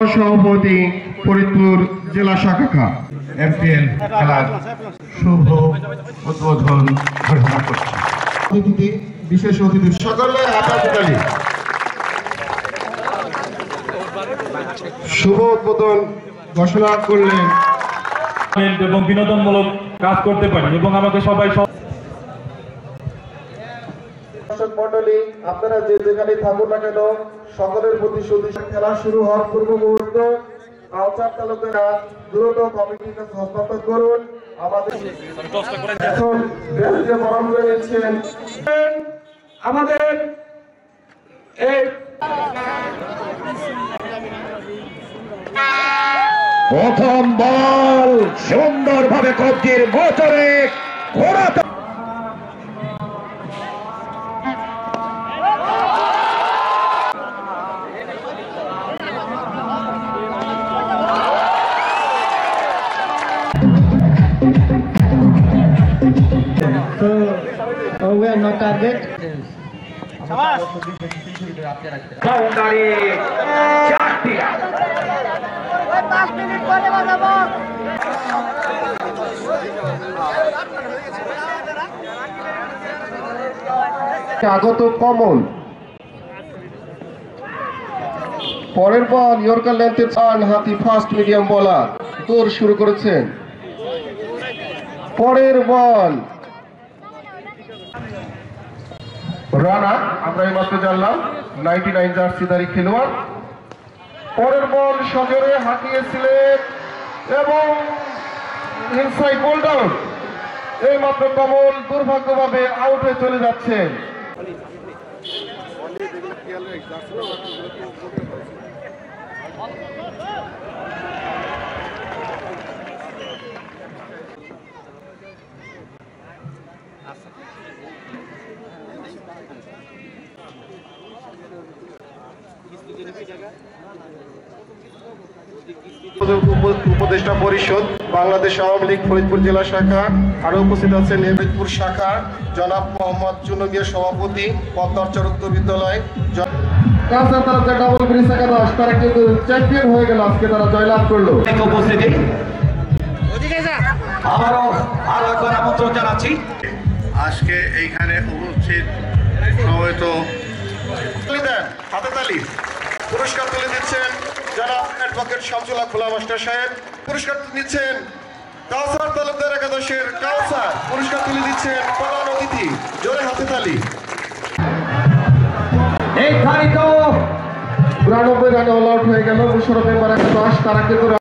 সভাপতি ফরিদপুর জেলা শাখা এমপিএল খেলার শুভ উদ্বোধন ঘোষণা করছি। অতিথি বিশেষ অতিথি সকলে হাততালি। শুভ উদ্বোধন ঘোষণা করলেন এবং বিনোদনমূলক কাজ করতে পারি এবং আমাকে সবাই দর্শক মন্ডলী, আপনারা যে যেখানে থাকুন না কেন সকলের প্রতি সুদৃশ্য খেলা শুরু হওয়ার পূর্ব মুহূর্ত কালচার তালুকেরা দ্রুত কমিটির কাছে হস্তান্তর করুন। আমাদের এখন বেঞ্চে বরণ রয়েছেন আমাদের এই প্রথম বল সুন্দরভাবে কবজির গোচরে ঘোরাতে So we are no target. Boundary 4টি আগত কমল পরের বল ইয়র্কার লেন্থে চান হাতি ফাস্ট মিডিয়াম বলার দৌড় শুরু করেছেন। পরের বল রানার আমরা এইমাত্র জানলাম 99 জার্সিধারী খেলোয়াড়। পরের বল সজোরে হাঁকিয়েছিলেন এবং ইনসাইড বল ডাউন। এইমাত্র কমল দুর্ভাগ্যভাবে আউট হয়ে চলে যাচ্ছেন। উপদেষ্টা পরিষদ বাংলাদেশ আওয়ামী লীগ ফরিদপুর জেলা শাখা আরো উপস্থিত আছেন ফরিদপুর শাখা জনাব মোহাম্মদ চুনমিয়া সভাপতি পদ্মার্চর উত্তর বিদ্যালয়। ডাবল ব্রিজ একাদশ তারা কিন্তু চ্যাম্পিয়ন হয়ে গেল, আজকে তারা জয়লাভ করলো। উপস্থিতি আবারও আরো একবার আমন্ত্রণ জানাচ্ছি। আজকে এইখানে উপস্থিত সমবেত হাতে তালি পুরস্কার তুলে দিচ্ছেন জনাব অ্যাডভোকেট শামসুল হক খোলা মাস্টার সাহেব। পুরস্কার দিচ্ছেন কাউসার তালুকদার একাদশের কাউসার। পুরস্কার তুলে দিচ্ছেন প্রধান অতিথি। জোরে হাতে তালি। এই 92 রানে অল আউট হয়ে গেল মুশারফ এবার একাদশ। তারা কিন্তু